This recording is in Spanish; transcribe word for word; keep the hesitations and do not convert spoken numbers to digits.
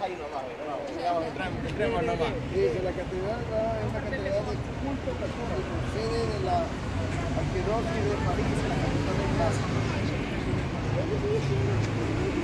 ahí nomás, vamos, entremos, entremos nomás. Sí, que la catedral es una catedral de culto católico, sede de la arquidiócesis de París, la capital de Francia.